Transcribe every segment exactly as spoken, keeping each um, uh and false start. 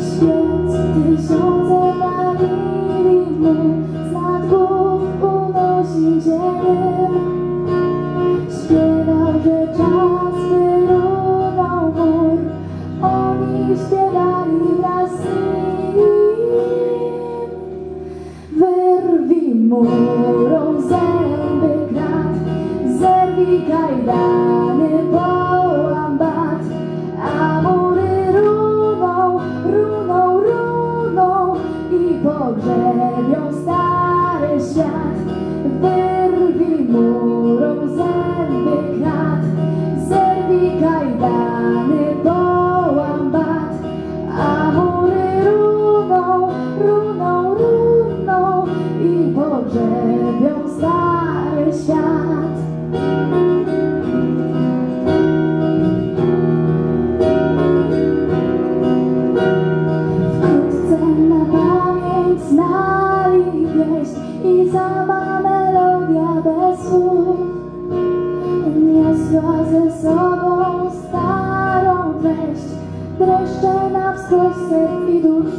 Świec tysiące palili mu, z nad głów unosi dzień. Śpiewał, że czas wyrunął mur, oni śpiewali wraz z nim. Wyrwij murom zęby krat, zerwij kajdany, połam bat, a mury runą, runą, runą i pogrzebią stary świat. Wyrwij murom zęby krat, zerwij kajdany, połam bat, a mury runą, runą, runą i pogrzebią stary świat. Wkrótce na pamięć znali pieśń i sama melodia bez słów niosła ze sobą starą treść, dreszcze na wskroś serc i dusz.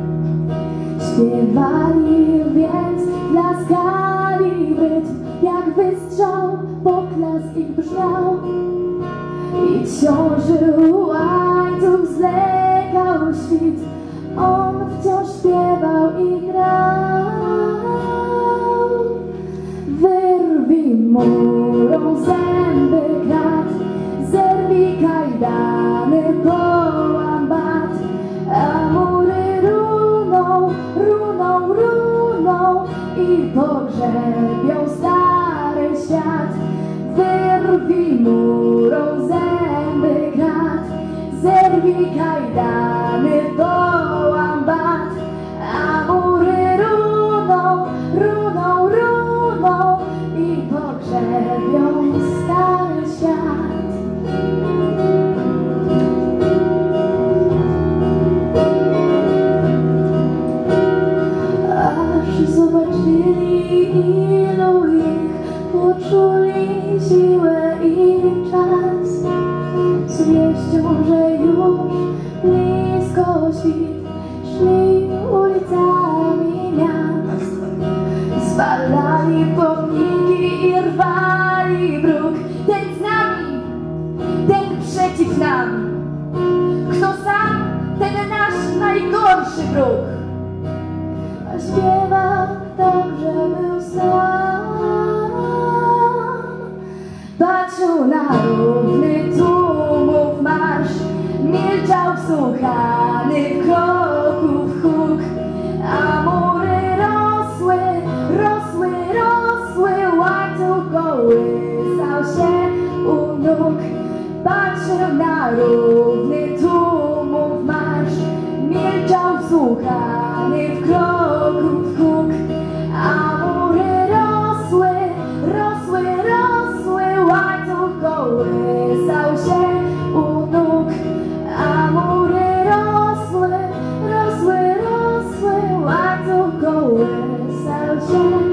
Śpiewali więc, klaskali w rytm, jak wystrzał, poklask ich brzmiał. I ciążył łańcuch, zlekał świt, on wciąż śpiewał i grał. Wyrwij murom zęby krat, zerwij kajdany, połam bat, a mury runą, runą, runą i pogrzebią stary świat. Wyrwij murom zęby krat, zerwij kajdany, połam bat, a mury runą, runą, runą i pogrzebią stary świat. Aż zobaczyli, ilu ich, poczuli siłę i czas, z wieścią, że już blisko świt, szli ulicami miast. Zwalali pomniki i rwali bruk, ten z nami, ten przeciw nam. Kto sam, ten nasz najgorszy wróg. A śpiewał tak, że był sam. Patrzył na równy tłumów marsz, milczał wsłuchany w kroków huk, a mury rosły, rosły, rosły, łańcuch kołysał się u nóg. Patrzył na równy tłumów marsz, milczał wsłuchany w kroków huk, a mury rosły, rosły, rosły, łańcuch kołysał się u nóg, a mury rosły, rosły, rosły, łańcuch kołysał się.